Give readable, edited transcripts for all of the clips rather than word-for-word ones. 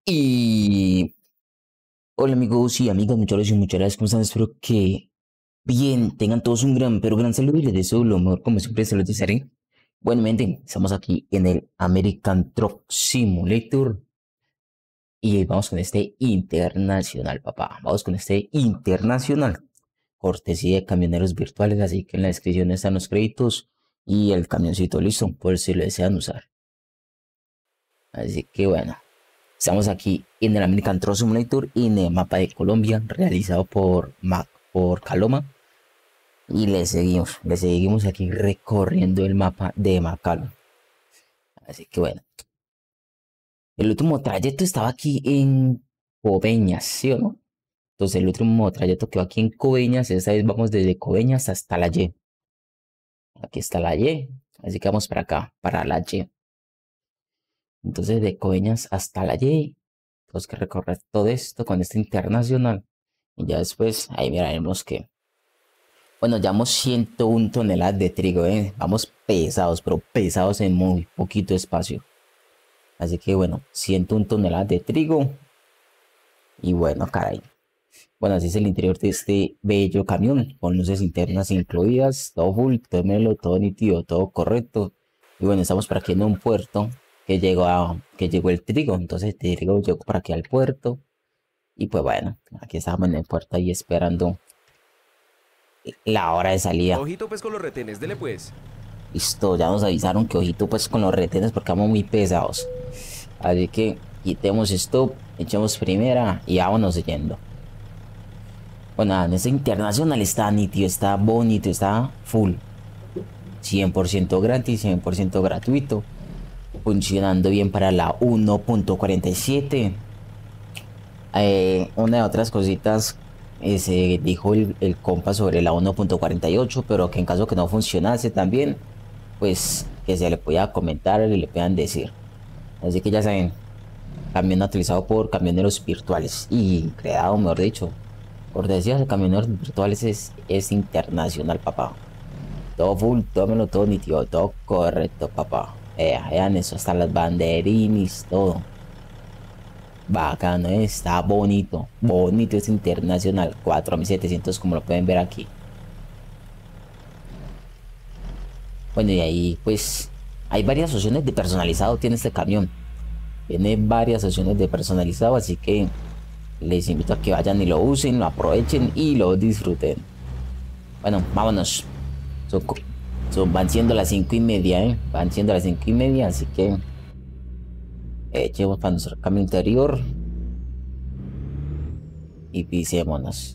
Y hola amigos y amigas, muchas gracias, ¿cómo están? Espero que bien, tengan todos un gran, pero gran saludo y les deseo lo mejor, como siempre se los desearé. Bueno, gente, estamos aquí en el American Truck Simulator y vamos con este internacional, papá. Vamos con este internacional, cortesía de camioneros virtuales, así que en la descripción están los créditos y el camioncito listo, por si lo desean usar. Así que bueno. Estamos aquí en el American Truck Simulator y en el mapa de Colombia realizado por Caloma y le seguimos aquí recorriendo el mapa de Macalo. Así que bueno, el último trayecto estaba aquí en Coveñas, ¿sí o no? Entonces el último trayecto quedó aquí en Coveñas, esta vez vamos desde Coveñas hasta la Y. Aquí está la Y, así que vamos para acá, para la Y. Entonces de Coveñas hasta la Y, tenemos que recorrer todo esto con este internacional. Y ya después ahí miraremos que, bueno, llevamos 101 toneladas de trigo, vamos pesados, pero pesados en muy poquito espacio. Así que bueno, 101 toneladas de trigo. Y bueno, caray. Bueno, así es el interior de este bello camión, con luces internas incluidas, todo full, todo melo, todo nítido, todo correcto. Y bueno, estamos por aquí en un puerto que llegó el trigo, entonces el trigo llegó para aquí al puerto. Y pues bueno, aquí estamos en el puerto ahí esperando la hora de salida. Ojito pues con los retenes, dele pues. Listo, ya nos avisaron que ojito pues con los retenes porque vamos muy pesados. Así que quitemos stop, echemos primera y vámonos yendo. Bueno, en este internacional está nítido, está bonito, está full. 100% gratis, 100% gratuito. Funcionando bien para la 1.47. Una de otras cositas, se dijo el compa sobre la 1.48, pero que en caso que no funcionase también, pues que se le pueda comentar y le puedan decir. Así que ya saben, camión utilizado por camioneros virtuales y creado, mejor dicho, por decir de camioneros virtuales es internacional, papá. Todo full, tómelo todo nítido, todo correcto, papá. Vean eso, hasta las banderines, todo. Bacano, está bonito, bonito, es internacional, 4700 como lo pueden ver aquí. Bueno, y ahí pues hay varias opciones de personalizado, tiene este camión. Tiene varias opciones de personalizado, así que les invito a que vayan y lo usen, lo aprovechen y lo disfruten. Bueno, vámonos. Van siendo las 5:30, van siendo las 5:30, así que echemos para nuestro cambio interior y pisémonos.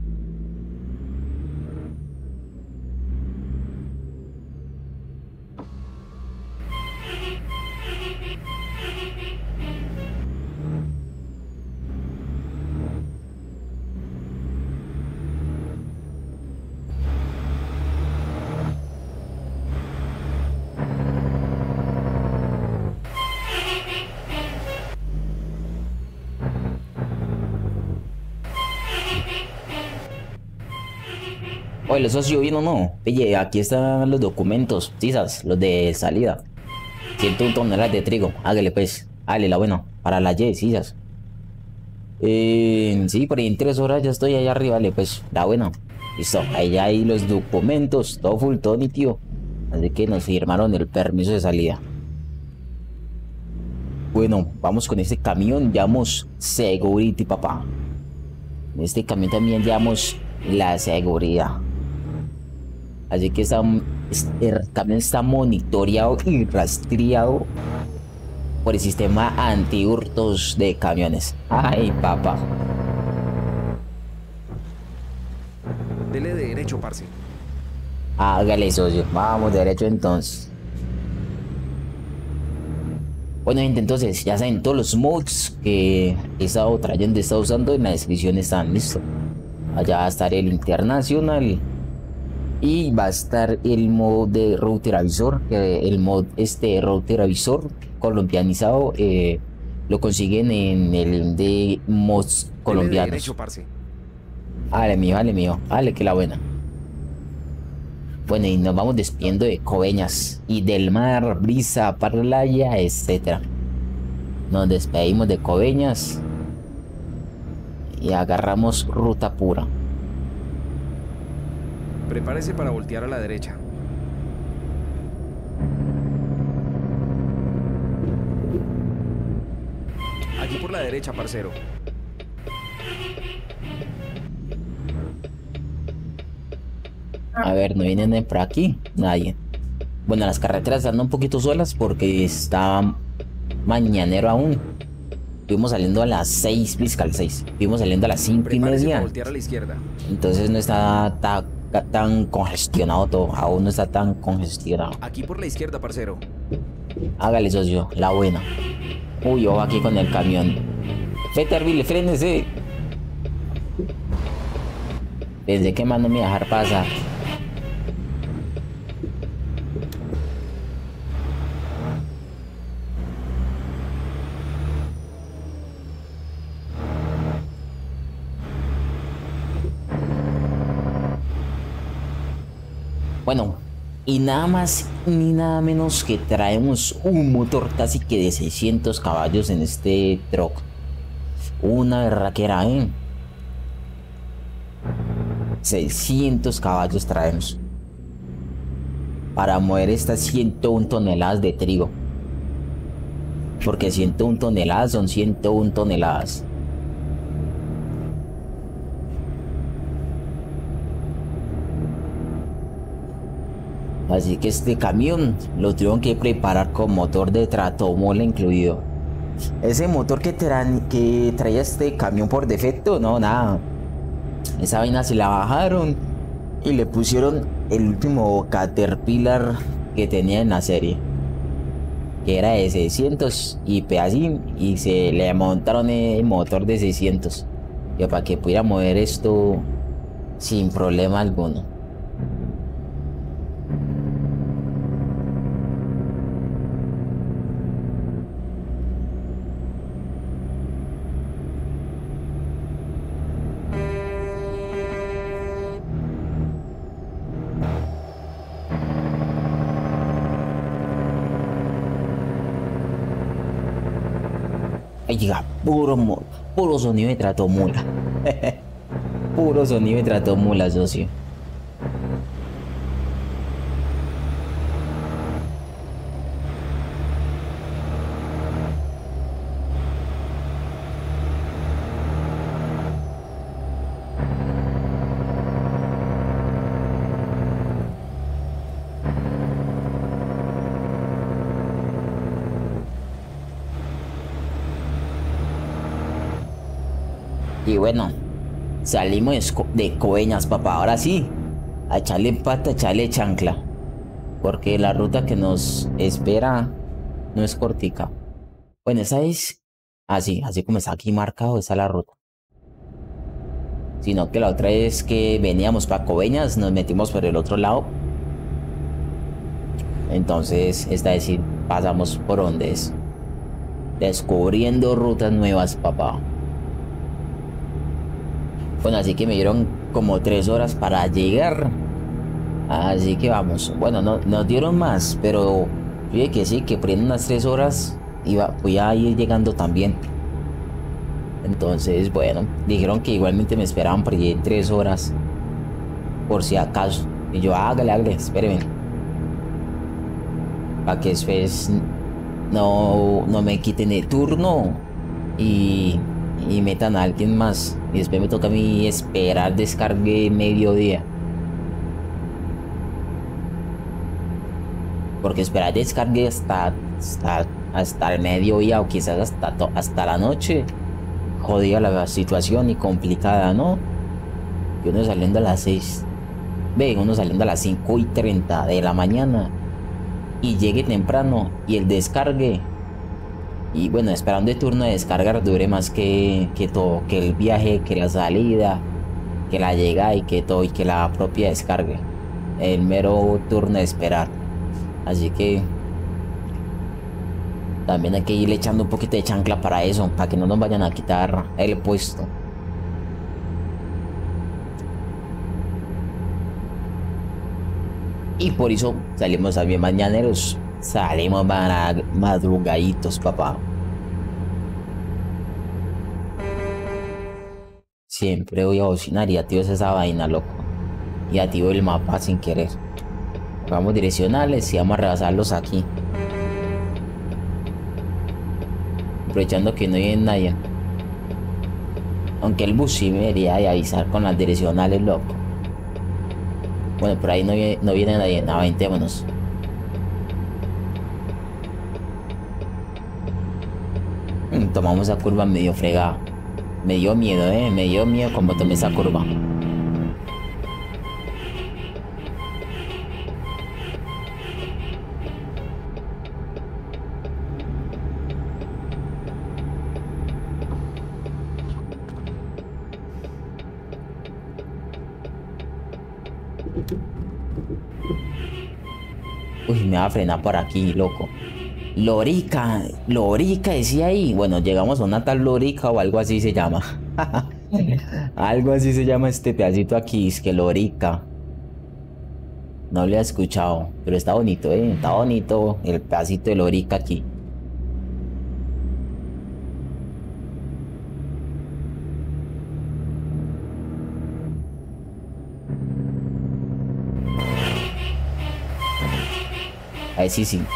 Oye, ¿el socio bien o no? Oye, aquí están los documentos, sisas, los de salida. 101 toneladas de trigo, hágale pues, hágale la buena, para la Y, sisas. Sí, por ahí en 3 horas ya estoy allá arriba, vale, pues, la buena. Listo, ahí ya hay los documentos, todo full, todo nítido. Así que nos firmaron el permiso de salida. Bueno, vamos con este camión, llevamos Security, papá. En este camión también llevamos la seguridad. Así que el camión está monitoreado y rastreado por el sistema anti-hurtos de camiones. Ay, papá. Dele de derecho, parce. Hágale, socio. Vamos derecho entonces. Bueno, gente, entonces ya saben todos los mods que he estado trayendo, he estado usando, en la descripción están listos. Allá va a estar el internacional y va a estar el mod de router avisor, el mod router avisor colombianizado, lo consiguen en el de mods colombianos. Dele de derecho, parce. Dale mío, dale que la buena. Bueno, y nos vamos despidiendo de Coveñas y del mar, brisa, parlaya, etcétera. Nos despedimos de Coveñas y agarramos ruta pura. Prepárese para voltear a la derecha. Aquí por la derecha, parcero. A ver, ¿no viene nadie por aquí? Nadie. Bueno, las carreteras están un poquito solas porque está mañanero aún. Fuimos saliendo a las 6, Fiscal 6. Fuimos saliendo a las 5 y Prepárese para media. voltear a la izquierda. Entonces no está tan congestionado todo. Aún no está tan congestionado. Aquí por la izquierda, parcero. Hágale, socio, la buena. Uy, yo aquí con el camión. Feterville, frénese. Pensé que más no me iba a dejar pasar. Bueno, y nada más ni nada menos que traemos un motor casi que de 600 caballos en este truck. Una berraquera, 600 caballos traemos para mover estas 101 toneladas de trigo. Porque 101 toneladas son 101 toneladas. Así que este camión lo tuvieron que preparar con motor de tratomola incluido. Ese motor que traía este camión por defecto, no, nada. Esa vaina se la bajaron y le pusieron el último Caterpillar que tenía en la serie, que era de 600 y pedacín, y se le montaron el motor de 600 para que pudiera mover esto sin problema alguno. Ahí llega puro sonido de tratomula. Puro sonido de tratomula, socio. Y bueno, salimos de Coveñas, papá. Ahora sí, a echarle pata, a echarle chancla. Porque la ruta que nos espera no es cortica. Bueno, esa es así como está aquí marcado, esa es la ruta. Sino que la otra es que veníamos para Coveñas, nos metimos por el otro lado. Entonces, esta es decir, pasamos por donde es. Descubriendo rutas nuevas, papá. Bueno, así que me dieron como 3 horas para llegar. Así que vamos. Bueno, no nos dieron más, pero fíjate que sí, que por unas 3 horas voy a ir llegando también. Entonces, bueno, dijeron que igualmente me esperaban por allí en 3 horas. Por si acaso. Y yo, hágale, espérenme. Para que después no me quiten el turno y metan a alguien más. Y después me toca a mí esperar descargue mediodía. Porque esperar descargue hasta el mediodía o quizás hasta la noche. Jodida la situación y complicada, ¿no? Y uno saliendo a las 6. Ven, uno saliendo a las 5:30 de la mañana. Y llegue temprano y el descargue. Y bueno, esperando el turno de descargar dure más que todo, que el viaje, que la salida, que la llegada y que todo, y que la propia descargue. El mero turno de esperar. Así que también hay que ir echando un poquito de chancla para eso, para que no nos vayan a quitar el puesto. Y por eso salimos también mañaneros. Salimos madrugaditos, papá. Siempre voy a bocinar y activo esa vaina, loco. Y activo el mapa sin querer. Vamos direccionales y vamos a rebasarlos aquí. Aprovechando que no hay nadie. Aunque el bus sí me debería de avisar con las direccionales, loco. Bueno, por ahí no viene nadie. Nada, ventémonos. Tomamos esa curva medio fregada. Me dio miedo, me dio miedo como tomé esa curva. Uy, me va a frenar por aquí, loco. Lorica, Lorica decía ahí. Bueno, llegamos a una tal Lorica o algo así se llama. Algo así se llama este pedacito aquí, es que Lorica. No lo he escuchado, pero está bonito, está bonito el pedacito de Lorica aquí. Ahí sí, sí.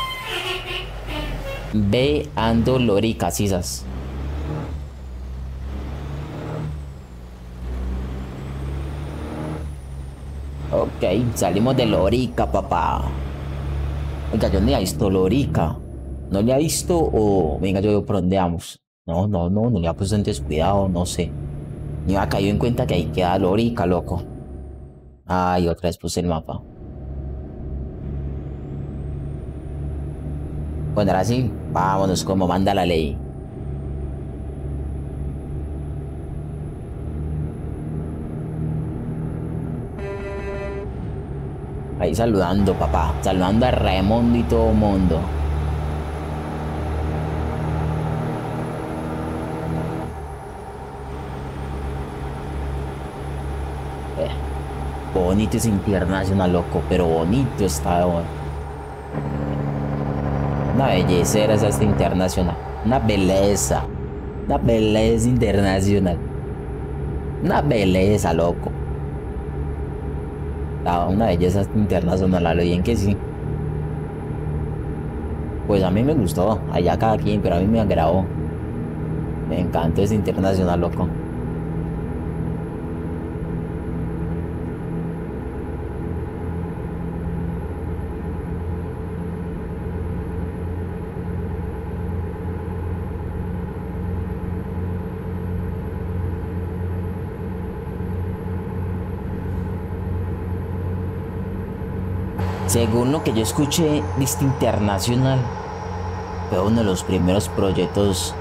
Ve ando Lorica, sisas. Ok, salimos de Lorica, papá. Oiga, yo no le he visto Lorica. ¿No le ha visto o venga yo veo por dónde vamos? No le ha puesto en descuidado, no sé. Ni me ha caído en cuenta que ahí queda Lorica, loco. Ay, otra vez puse el mapa. Bueno, ahora sí, vámonos como manda la ley. Ahí saludando, papá. Saludando a Raimundo y todo el mundo. Bonito es internacional, loco, pero bonito está ahora. Una belleza era esta internacional. Una belleza internacional. Una belleza, loco. Una belleza internacional, a lo bien que sí. Pues a mí me gustó, allá cada quien, pero a mí me agradó. Me encantó ese internacional, loco. Según lo que yo escuché, Vista Internacional fue uno de los primeros proyectos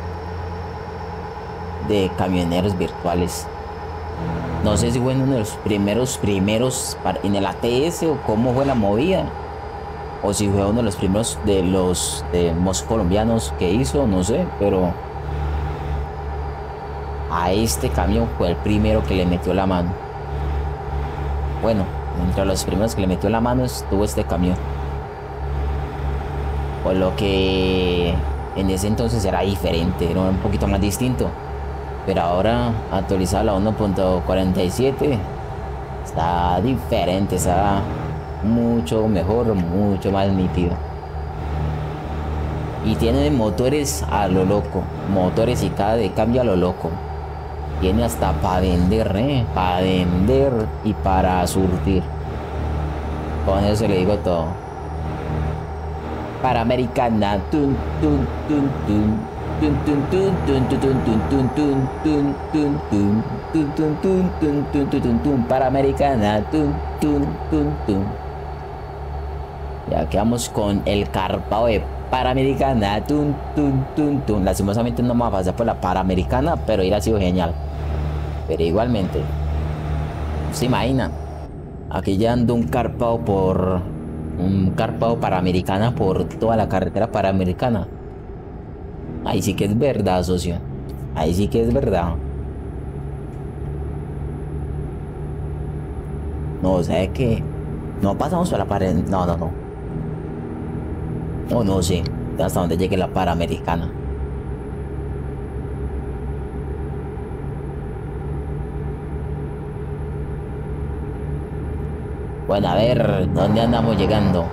de camioneros virtuales. No sé si fue uno de los primeros en el ATS o cómo fue la movida. O si fue uno de los primeros de los colombianos que hizo, no sé, pero a este camión fue el primero que le metió la mano. Bueno, entre los primeros que le metió la mano estuvo este camión. Por lo que en ese entonces era diferente, era un poquito más distinto. Pero ahora actualizada la 1.47 está diferente, está mucho mejor, mucho más nítido. Y tiene motores a lo loco, motores y cada de cambio a lo loco. Tiene hasta para vender, para vender y para surtir. Con eso le digo todo. Para Americana, tun tun tun tun. Para Americana, ya quedamos con el carpao de Panamericana. Lastimosamente no me va a pasar por la Panamericana, pero hubiera sido genial. Pero igualmente, se imagina aquí llevando un carpao Panamericana por toda la carretera Panamericana. Ahí sí que es verdad, socio. Ahí sí que es verdad. No, o sea que no pasamos por la pared. No. No sé hasta dónde llegue la Panamericana. Bueno, a ver, ¿dónde andamos llegando?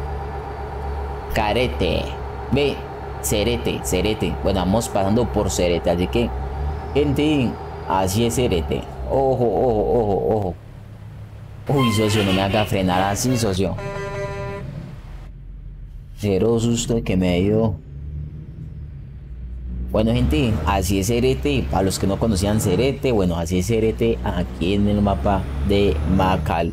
Carete. Ve, Cerete, Cerete. Bueno, vamos pasando por Cerete, así que, gente, así es Cerete. Ojo, ojo, ojo, ojo. Uy, socio, no me haga frenar así, socio. Cero susto que me dio. Bueno, gente, así es Cerete. Para los que no conocían Cerete, bueno, así es Cerete aquí en el mapa de Macal.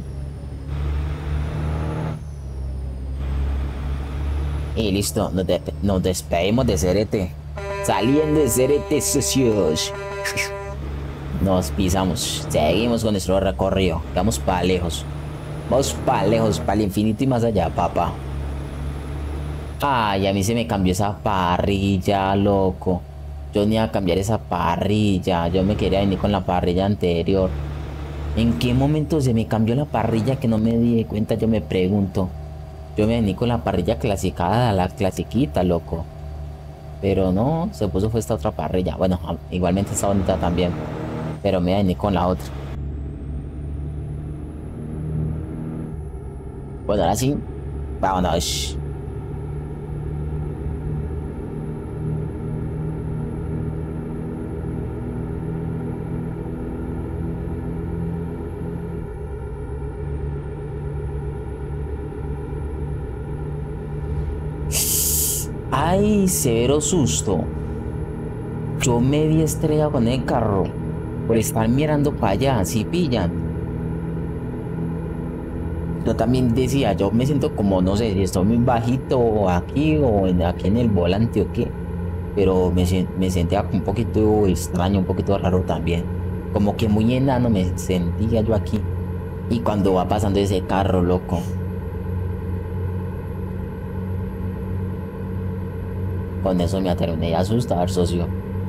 Y listo, nos despedimos de Cerete. Saliendo de Cerete, socios. Nos pisamos. Seguimos con nuestro recorrido. Vamos para lejos. Vamos para lejos, para el infinito y más allá, papá. Ay, a mí se me cambió esa parrilla, loco. Yo ni iba a cambiar esa parrilla. Yo me quería venir con la parrilla anterior. ¿En qué momento se me cambió la parrilla que no me di cuenta? Yo me pregunto. Yo me vení con la parrilla clasicada, la clasiquita, loco. Pero no, se puso fue esta otra parrilla. Bueno, igualmente está bonita también. Pero me vení con la otra. Bueno, ahora sí. Vámonos. Ay, severo susto. Yo me di estrella con el carro por estar mirando para allá, si pillan. Yo también decía, yo me siento como, no sé, si estoy muy bajito aquí o aquí en el volante o qué. Pero me sentía un poquito extraño, un poquito raro también. Como que muy enano me sentía yo aquí. Y cuando va pasando ese carro, loco. Con eso me terminé de asustar, socio.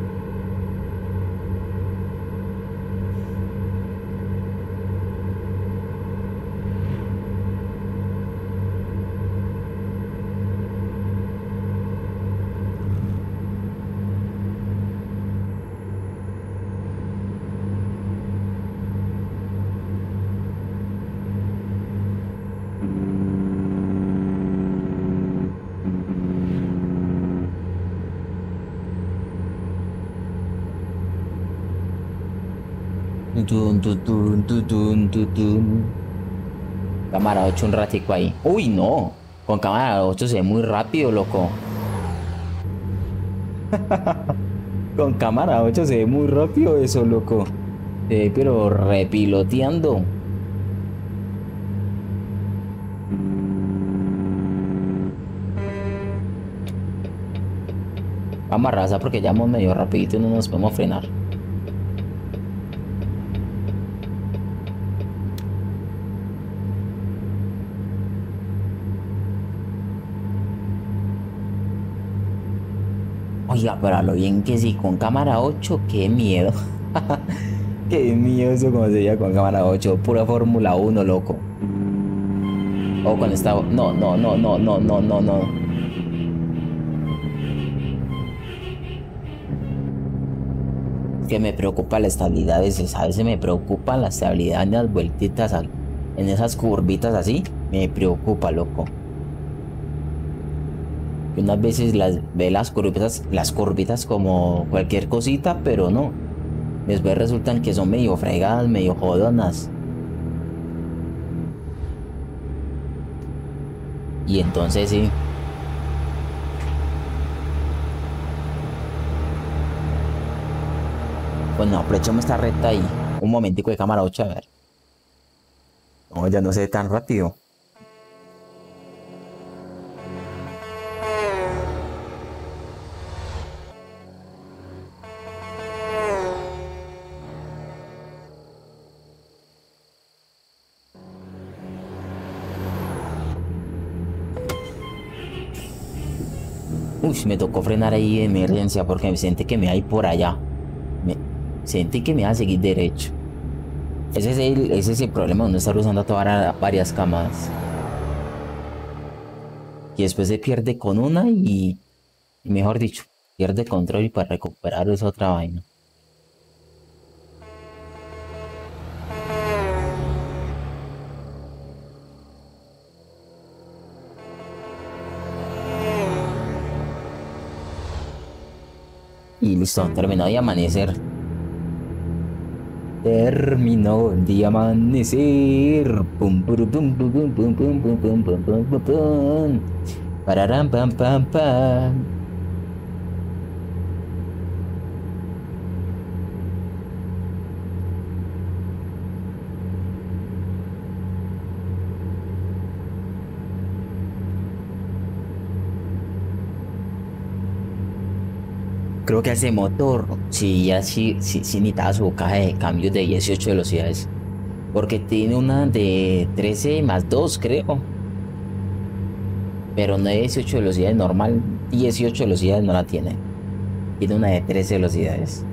Tun, tun, tun, tun, tun, tun, tun. Cámara 8 un ratico ahí. Uy, no. Con cámara 8 se ve muy rápido, loco. Con cámara 8 se ve muy rápido eso, loco. Se ve pero repiloteando. Vamos a raza porque ya vamos medio rapidito y no nos podemos frenar. Oiga, pero a lo bien que sí, con cámara 8, qué miedo. Qué miedo eso como se veía con cámara 8, pura Fórmula 1, loco. O con esta... No, no, no, no, no, no, no, no. Que me preocupa la estabilidad a veces me preocupa la estabilidad en las vueltitas, en esas curvitas así, me preocupa, loco. Y unas veces ve las curvitas como cualquier cosita, pero no. Después resultan que son medio fregadas, medio jodonas. Y entonces sí. Bueno, aprovechamos esta recta ahí. Un momentico de cámara 8, a ver. No, ya no se ve tan rápido. Uy, me tocó frenar ahí de emergencia porque me sentí que me iba a ir por allá. Me sentí que me iba a seguir derecho. Ese es el problema de no estar usando todas varias cámaras. Y después se pierde con una y mejor dicho, pierde control y para recuperar es otra vaina. Y listo, terminó de amanecer. Terminó de amanecer. Pum, pum, pum, pum, pum, pum, pum, pum, pum, pum, pum, pum, pum. Pararam, pam, pam, pam. Creo que ese motor, sí, así, sí, sí necesitaba su caja de cambios de 18 velocidades. Porque tiene una de 13 más 2 creo. Pero no de 18 velocidades normal. 18 velocidades no la tiene. Tiene una de 13 velocidades.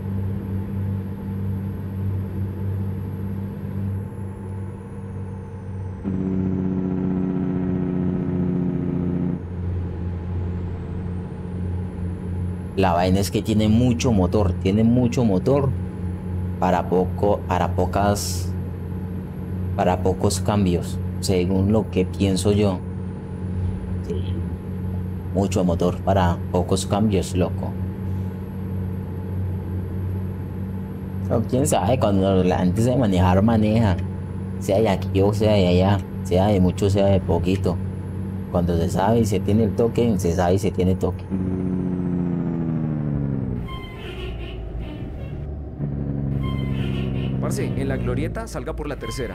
La vaina es que tiene mucho motor. Tiene mucho motor para poco, para pocos cambios. Según lo que pienso yo. Sí, mucho motor para pocos cambios, loco. O quién sabe, cuando la gente sabe manejar, maneja. Sea de aquí o sea de allá. Sea de mucho, sea de poquito. Cuando se sabe y se tiene el toque, se sabe y se tiene toque. Parce, en la glorieta salga por la tercera.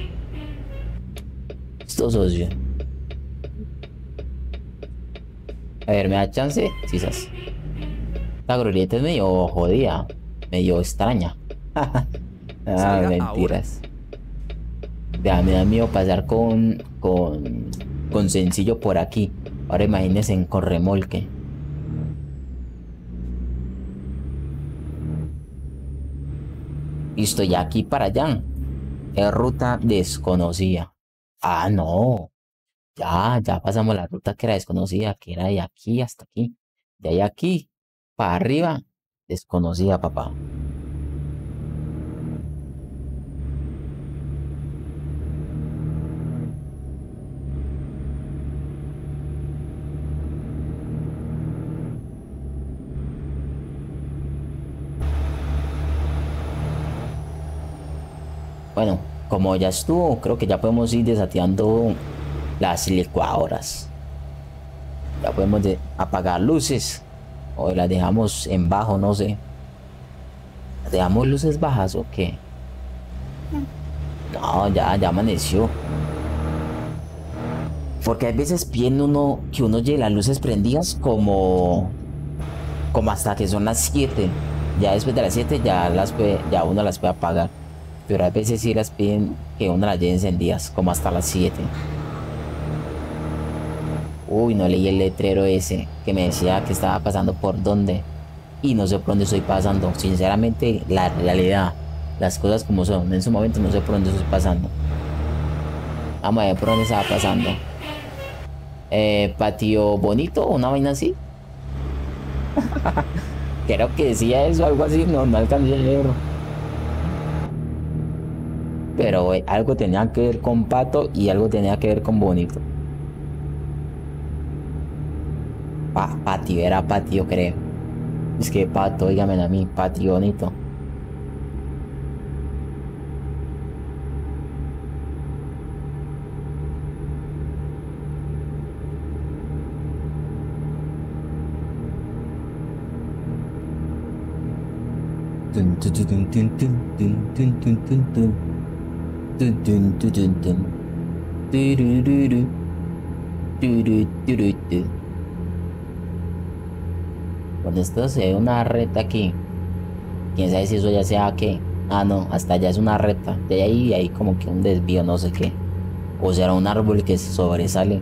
Esto socio. A ver, ¿me da chance? Quizás. La glorieta es medio jodida. Medio extraña. Ah, Salga ahora. mentiras. Ya, me da miedo pasar con sencillo por aquí. Ahora imagínense con remolque. Listo, ya aquí para allá. Es ruta desconocida. Ah, no. Ya pasamos la ruta que era desconocida, que era de aquí hasta aquí. De ahí aquí, para arriba, desconocida, papá. Bueno, como ya estuvo, creo que ya podemos ir desateando las licuadoras. Ya podemos apagar luces. O las dejamos en bajo, no sé. ¿Las dejamos luces bajas o qué? No, ya amaneció. Porque a veces pide uno que uno lleve las luces prendidas como hasta que son las 7. Ya después de las 7 ya uno las puede apagar. Pero a veces sí las piden que uno las lleve encendidas, como hasta las 7. Uy, no leí el letrero ese que me decía que estaba pasando por dónde. Y no sé por dónde estoy pasando. Sinceramente, la realidad, las cosas como son. En su momento no sé por dónde estoy pasando. Vamos a ver por dónde estaba pasando. Patio bonito, una vaina así. Creo que decía eso, algo así. No alcancé a leer. Pero algo tenía que ver con pato y algo tenía que ver con bonito. Patio, era patio, creo. Es que pato, dígame a mí, patio bonito. Tun, tun, tun, tun, tun, tun, tun, tun, tun, tun. Tun, tun, tun, tun, tun. Turururu, turururu. Con esto se ve una recta aquí. Quién sabe si eso ya sea qué. Ah, no, hasta allá es una recta. De ahí hay como que un desvío, no sé qué. O será un árbol que sobresale.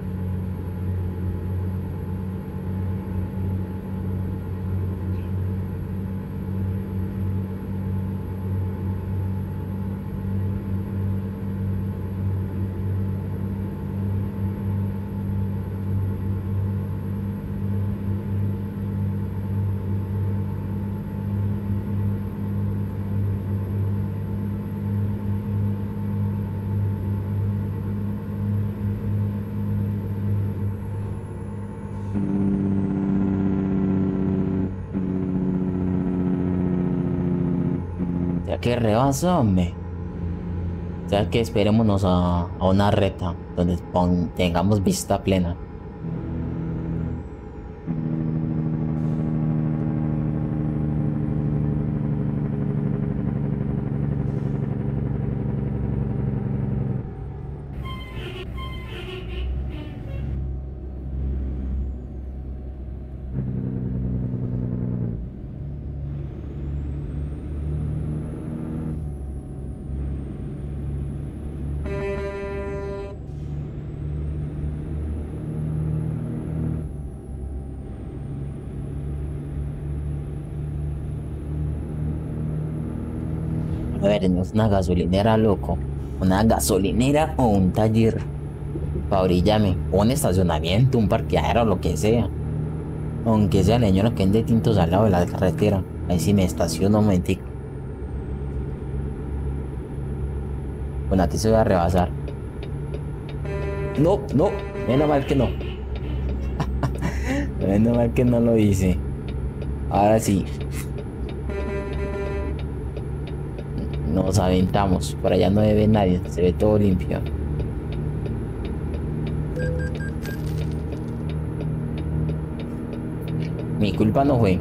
Ya que rebasa, hombre. Ya que esperémonos a una recta donde tengamos vista plena. A ver, no es una gasolinera, loco. Una gasolinera o un taller. Fabríllame. O un estacionamiento, un parqueadero, lo que sea. Aunque sea la señora que vende tintos al lado de la carretera. Ahí sí me estaciono un momentico. Bueno, aquí se voy a rebasar. No, no. Menos mal que no. Menos mal que no lo hice. Ahora sí. Nos aventamos. Por allá no debe nadie. Se ve todo limpio. Mi culpa no fue.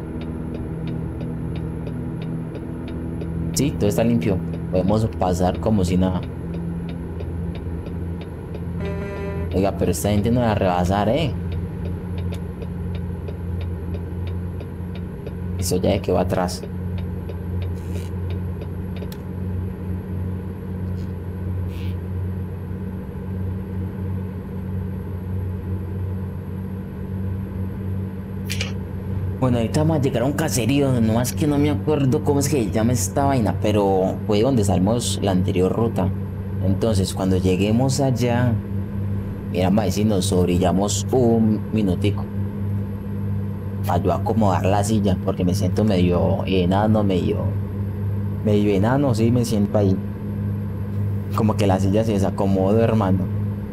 Sí, todo está limpio. Podemos pasar como si nada. Oiga, pero esta gente no va a rebasar, ¿eh? Eso ya de que va atrás. Bueno, ahorita vamos a llegar a un caserío, nomás que no me acuerdo cómo es que se llama esta vaina, pero fue donde salimos la anterior ruta. Entonces, cuando lleguemos allá, mira, a ver si nos sobrillamos un minutico. Para yo acomodar la silla, porque me siento medio enano, medio enano, sí, me siento ahí. Como que la silla se desacomodó, hermano.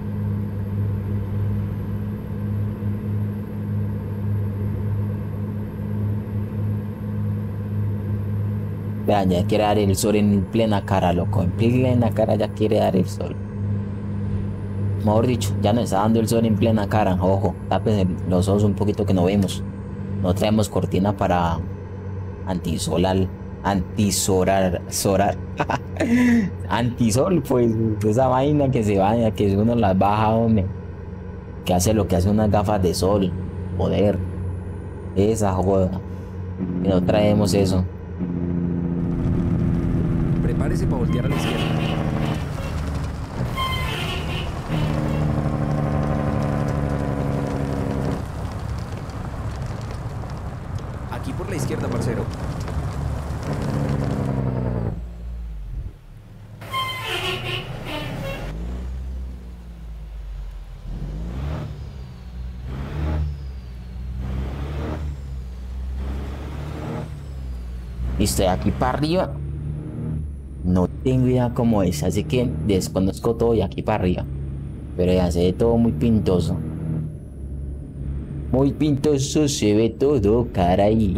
Vean, ya quiere dar el sol en plena cara, loco. En plena cara ya quiere dar el sol. Mejor dicho, ya nos está dando el sol en plena cara. Ojo, tápense los ojos un poquito que no vemos. No traemos cortina para antisolar. Antisolar. Solar. Antisol, pues. Esa vaina que se baña, que uno las baja, hombre. Que hace lo que hace unas gafas de sol. Joder. Esa joda. Y no traemos eso. Prepárese para voltear a la izquierda. Aquí por la izquierda, parcero. Listo, de aquí para arriba. No tengo idea cómo es, así que desconozco todo de aquí para arriba. Pero ya se ve todo muy pintoso. Muy pintoso se ve todo, caray.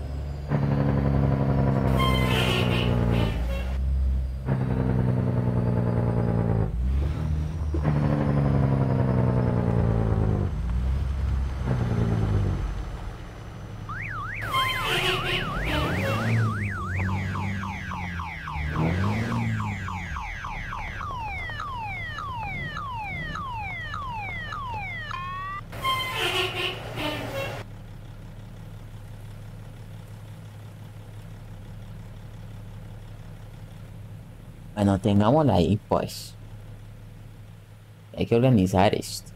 Bueno, tengámosla ahí, pues. Hay que organizar esto.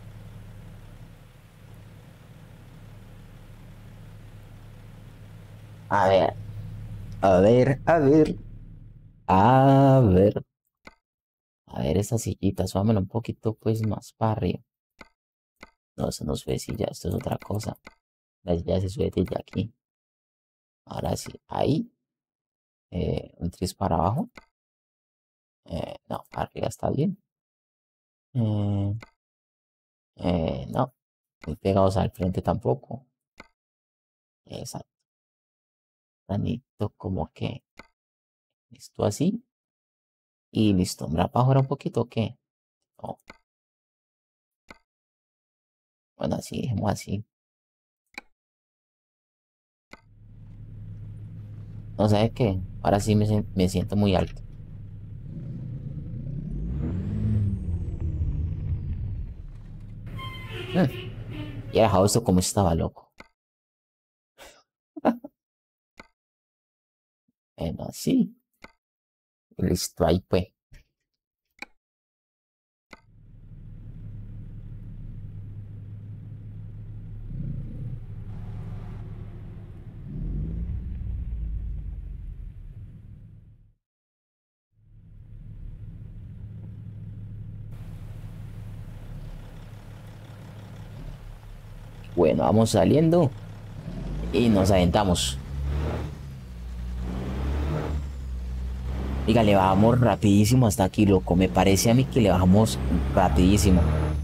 A ver, a ver, a ver, a ver. A ver, esa sillita, súbamela un poquito, pues, más para arriba. No, eso no sube silla, esto es otra cosa. La silla se sube desde aquí. Ahora sí, ahí. Un tris para abajo. No, para arriba está bien. Eh, no, muy pegados al frente tampoco. Exacto. Tanito como que. Esto así. Y listo. ¿Me la puedo mejorar un poquito o qué? No. Bueno, así, dejemos así. No sabes qué. Ahora sí me siento muy alto. Y he dejado esto como estaba, loco. Bueno, así. Y listo, ahí pues. Bueno, vamos saliendo. Y nos aventamos. Diga, le bajamos rapidísimo hasta aquí, loco. Me parece a mí que le bajamos rapidísimo.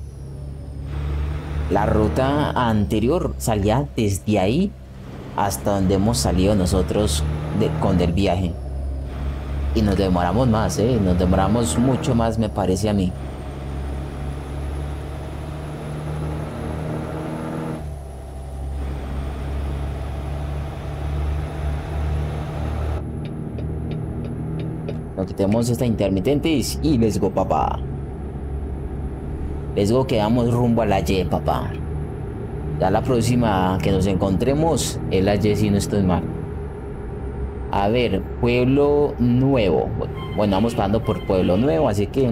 La ruta anterior salía desde ahí hasta donde hemos salido nosotros con el viaje. Y nos demoramos más, ¿eh? Nos demoramos mucho más, me parece a mí. Nos quitemos esta intermitente y let's go, papá. Let's go, que damos rumbo a la Y, papá. Ya la próxima que nos encontremos es la Y, si no estoy mal. A ver, Pueblo Nuevo. Bueno, vamos pasando por Pueblo Nuevo, así que...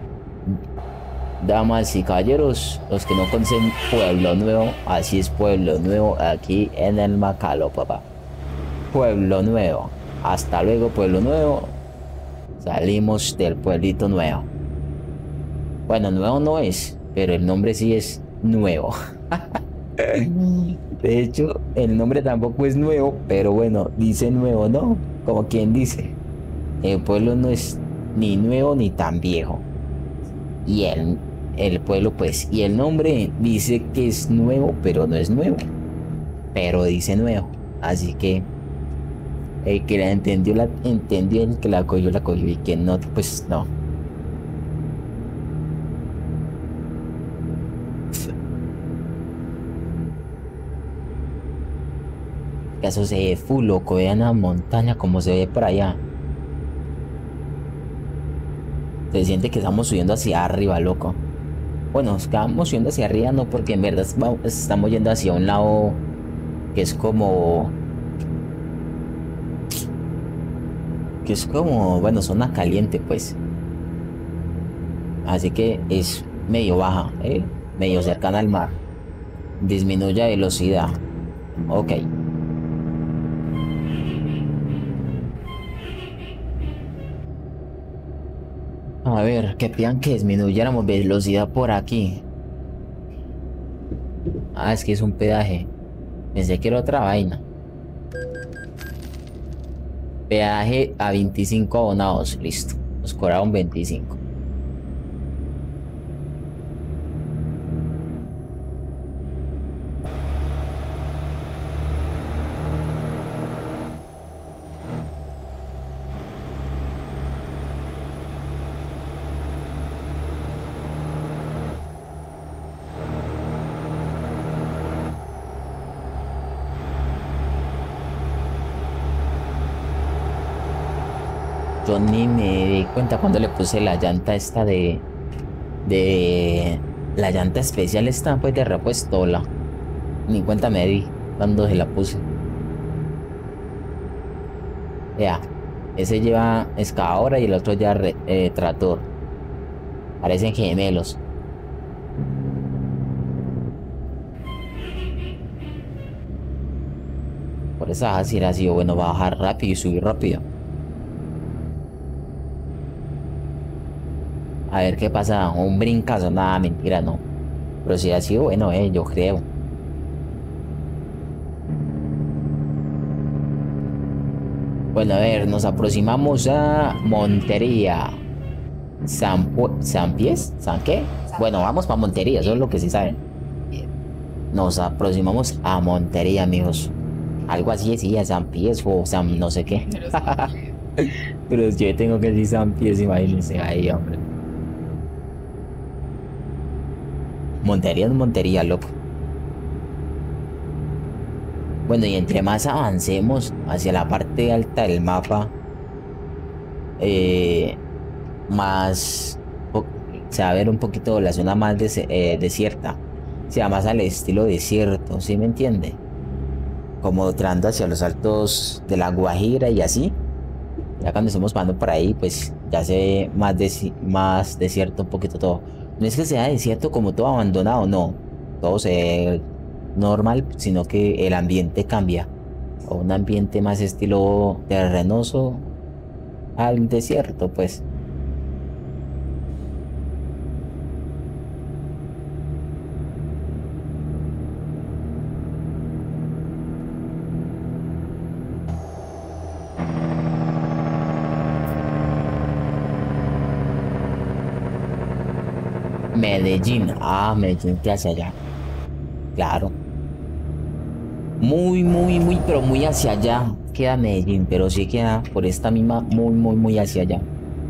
Damas y caballeros, los que no conocen Pueblo Nuevo, así es Pueblo Nuevo aquí en el Macalo, papá. Pueblo Nuevo. Hasta luego, Pueblo Nuevo. Salimos del pueblito nuevo. Bueno, nuevo no es, pero el nombre sí es nuevo. De hecho, el nombre tampoco es nuevo, pero bueno, dice nuevo, ¿no? Como quien dice. El pueblo no es ni nuevo ni tan viejo. Y el pueblo, pues, y el nombre dice que es nuevo, pero no es nuevo. Pero dice nuevo. Así que el que la entendió, el que la cogió, y que no, pues no. Eso se ve full, loco. Vean la montaña como se ve por allá. Se siente que estamos subiendo hacia arriba, loco. Bueno, estamos subiendo hacia arriba, no, porque en verdad estamos yendo hacia un lado que es como... bueno, zona caliente, pues. Así que es medio baja, ¿eh? Medio cercana al mar. Disminuye velocidad. Ok. A ver, que pidan que disminuyéramos velocidad por aquí. Ah, es que es un peaje. Pensé que era otra vaina. Peaje a 25 abonados. Listo. Nos cobraron 25. Yo ni me di cuenta cuando le puse la llanta esta de la llanta especial esta, pues de repuesto. Ni cuenta me di cuando se la puse. Ya, ese lleva excavadora y el otro ya tractor. Parecen gemelos. Por eso así era así, bueno, bajar rápido y subir rápido. A ver qué pasa, un brincazo, nada, mentira, no. Pero si ha sido bueno, yo creo. Bueno, a ver, nos aproximamos a Montería. ¿San Pies? ¿San qué? Bueno, vamos para Montería, eso es lo que sí saben. Nos aproximamos a Montería, amigos. Algo así decía, San Pies o San no sé qué. Pero yo tengo que decir San Pies, imagínense ahí, hombre. Montería es Montería, loco. Bueno, y entre más avancemos hacia la parte alta del mapa, eh, más se va a ver un poquito la zona más desierta. O sea, más al estilo desierto, ¿sí me entiende? Como entrando hacia los altos de la Guajira y así. Ya cuando estemos pasando por ahí, pues ya se ve más desierto un poquito todo. No es que sea desierto como todo abandonado, no. Todo se ve normal, sino que el ambiente cambia. O un ambiente más estilo terrenoso al desierto, pues. Medellín. Ah, Medellín, ¿qué hace allá? Claro. Pero muy hacia allá queda Medellín, pero sí queda por esta misma, muy hacia allá.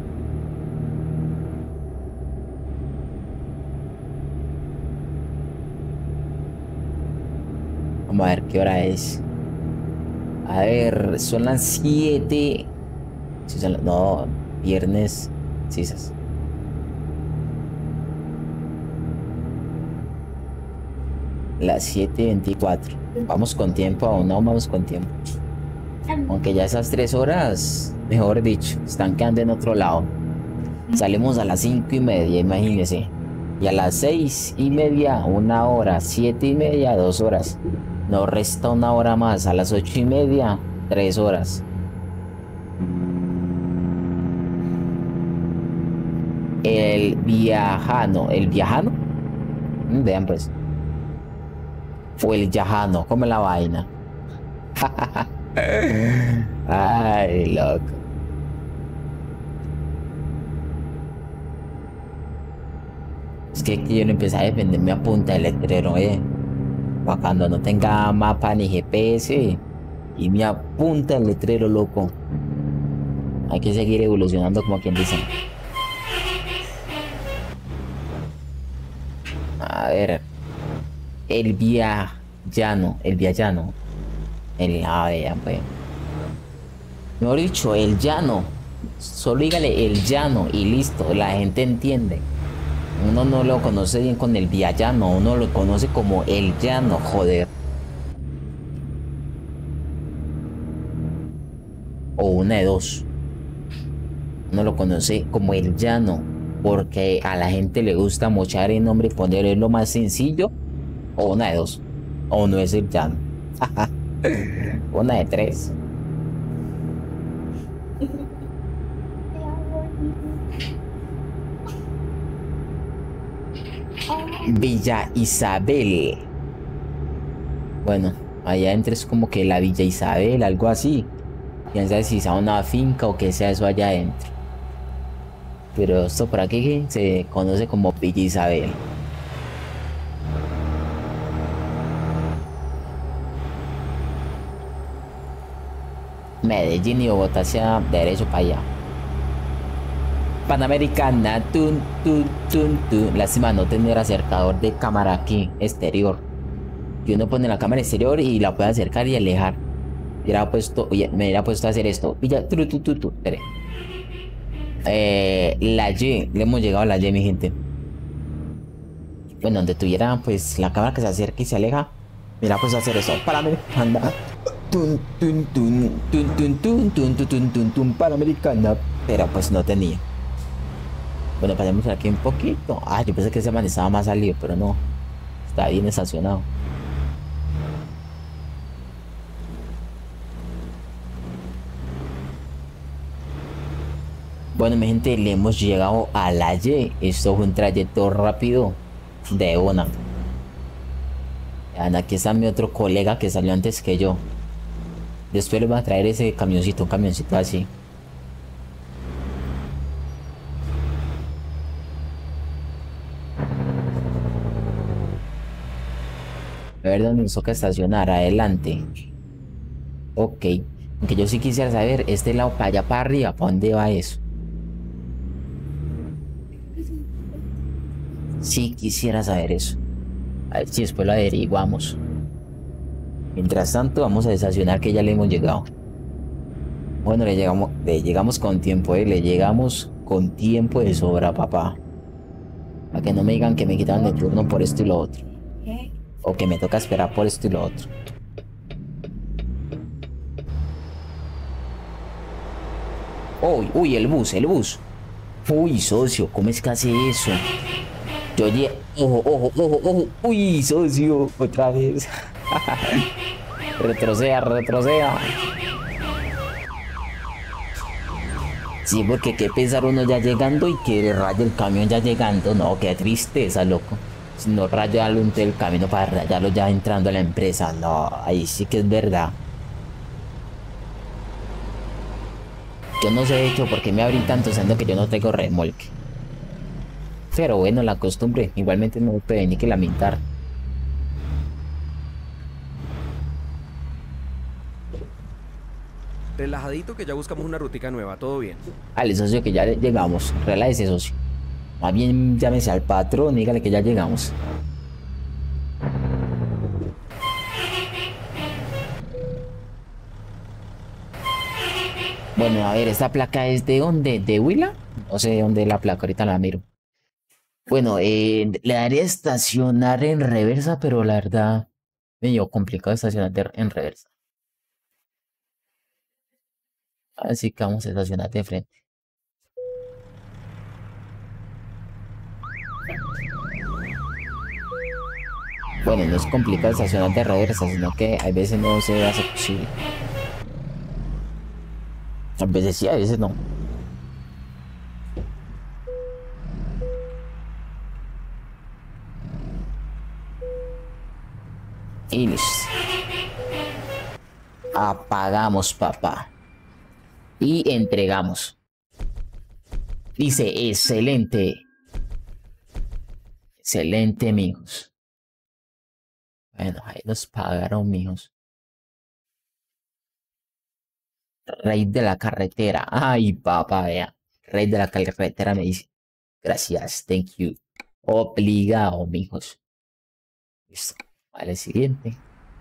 Vamos a ver qué hora es. A ver, son las 7. Sí, no, viernes. Sí, esas. Las 7:24. Vamos con tiempo, aún no vamos con tiempo. Aunque ya esas 3 horas, mejor dicho, están quedando en otro lado. Salimos a las 5:30, imagínense. Y a las 6:30, 1 hora. 7:30, 2 horas. Nos resta 1 hora más. A las 8:30, 3 horas. El viajano. ¿El viajano? Vean pues. O el yajano, como la vaina. Ay, loco. Es que yo no empecé a defenderme a punta de letrero, para cuando no tenga mapa ni GPS. Y me apunta el letrero, loco. Hay que seguir evolucionando, como quien dice. A ver. El viajano. Ya, pues. Mejor dicho, el llano. Solo dígale el llano y listo. La gente entiende. Uno no lo conoce bien con el viallano. Uno lo conoce como el llano, joder. O una de dos. Uno lo conoce como el llano. Porque a la gente le gusta mochar el nombre y ponerle lo más sencillo. O una de dos. O no es el llano. Una de tres. Villa Isabel. Bueno, allá adentro es como que la Villa Isabel, algo así. Quién sabe si sea una finca o que sea eso allá adentro. Pero esto por aquí se conoce como Villa Isabel. Medellín y Bogotá hacia derecho para allá. Panamericana, tun, tun, tun, tun. Lástima no tener acercador de cámara aquí, exterior. Que uno pone la cámara exterior y la puede acercar y alejar. Me hubiera puesto a hacer esto. Pilla, espere. La Y, le hemos llegado a la Y, mi gente. Bueno, donde tuviera pues la cámara que se acerca y se aleja. Mira, pues hacer eso. Panamericana. Tun, tun, tun, tun, tun, tun, tun, tun, tun, tun, tun, Panamericana. Pero pues no tenía. Bueno, pasemos aquí un poquito. Ah, yo pensé que ese man estaba más salido, pero no. Está bien estacionado. Bueno, mi gente, le hemos llegado a la Y. Esto fue un trayecto rápido de una. Aquí está mi otro colega que salió antes que yo. Después les voy a traer ese camioncito, un camioncito así. A ver dónde nos toca estacionar. Adelante. Ok. Aunque yo sí quisiera saber, este lado para allá para arriba, ¿para dónde va eso? Sí quisiera saber eso. A ver si después lo averiguamos. Mientras tanto, vamos a desayunar que ya le hemos llegado. Bueno, le llegamos con tiempo, le llegamos con tiempo de sobra, papá. Para que no me digan que me quitaron el turno por esto y lo otro. O que me toca esperar por esto y lo otro. Uy, uy, el bus, el bus. Uy, socio, ¿cómo es que hace eso? Yo oye, ojo, ojo, ojo, ojo. Uy, socio, otra vez. Retroceda, retroceda. Sí, porque qué pensar uno ya llegando y que raye el camión ya llegando. No, qué tristeza, loco. Si no rayo el camino para rayarlo ya entrando a la empresa. No, ahí sí que es verdad. Yo no sé de hecho por qué me abrí tanto siendo que yo no tengo remolque. Pero bueno, la costumbre. Igualmente no puede ni que lamentar. Relajadito que ya buscamos una rutica nueva, todo bien. Al socio que ya llegamos. Relájese, socio. Más bien llámese al patrón, dígale que ya llegamos. Bueno, a ver, ¿esta placa es de dónde? ¿De Huila? No sé de dónde es la placa, ahorita la miro. Bueno, le daría estacionar en reversa, pero la verdad, medio complicado estacionar en reversa. Así que vamos a estacionar de frente. Bueno, no es complicado estacionar de reversa, sino que a veces no se hace posible. A veces sí, a veces no. Y listo. Apagamos, papá. Y entregamos. Dice, excelente. Excelente, mijos. Bueno, ahí nos pagaron, mijos. Rey de la carretera. Ay, papá, vea. Rey de la carretera me dice. Gracias, thank you. Obligado, mijos. Listo. Vale, siguiente.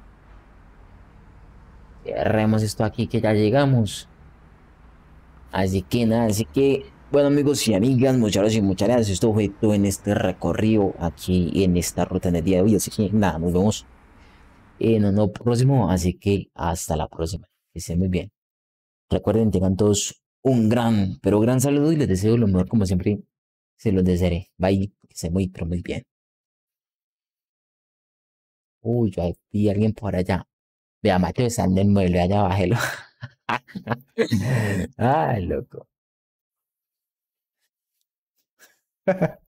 Cerremos esto aquí que ya llegamos. Así que nada, así que, bueno amigos y amigas, muchas gracias y muchas gracias. Esto fue todo en este recorrido aquí en esta ruta en el día de hoy. Así que nada, nos vemos en uno próximo. Así que hasta la próxima. Que estén muy bien. Recuerden, tengan todos un gran, pero gran saludo y les deseo lo mejor como siempre se los desearé. Bye, que estén muy, pero muy bien. Uy, yo vi a alguien por allá. Vea, Mateo está en el mueble, allá bájelo. Ay, loco.